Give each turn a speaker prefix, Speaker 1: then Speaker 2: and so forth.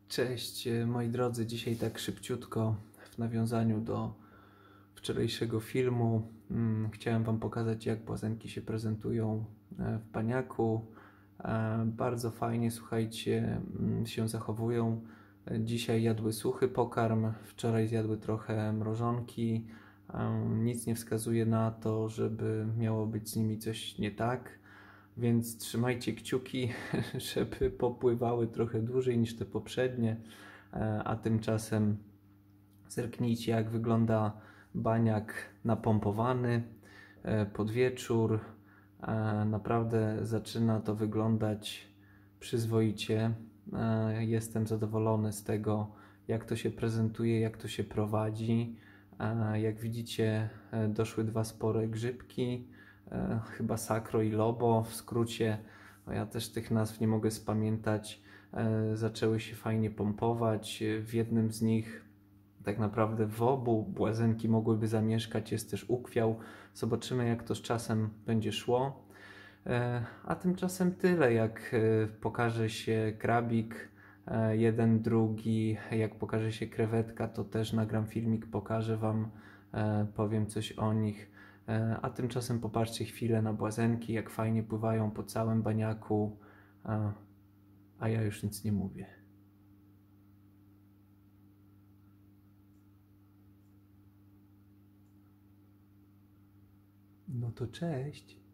Speaker 1: Cześć moi drodzy, dzisiaj tak szybciutko w nawiązaniu do wczorajszego filmu chciałem Wam pokazać, jak błazenki się prezentują w baniaku. Bardzo fajnie, słuchajcie, się zachowują. Dzisiaj jadły suchy pokarm, wczoraj zjadły trochę mrożonki. Nic nie wskazuje na to, żeby miało być z nimi coś nie tak. Więc trzymajcie kciuki, żeby popływały trochę dłużej niż te poprzednie, a tymczasem zerknijcie, jak wygląda baniak napompowany pod wieczór. Naprawdę zaczyna to wyglądać przyzwoicie. Jestem zadowolony z tego, jak to się prezentuje, jak to się prowadzi. Jak widzicie, doszły dwa spore grzybki, chyba Sakro i Lobo, w skrócie, ja też tych nazw nie mogę spamiętać. Zaczęły się fajnie pompować. W jednym z nich, tak naprawdę w obu, błazenki mogłyby zamieszkać, jest też ukwiał. Zobaczymy, jak to z czasem będzie szło. A tymczasem tyle, jak pokaże się krabik, jeden, drugi, jak pokaże się krewetka, to też nagram filmik, pokażę Wam, powiem coś o nich. A tymczasem popatrzcie chwilę na błazenki, jak fajnie pływają po całym baniaku, a ja już nic nie mówię. No to cześć.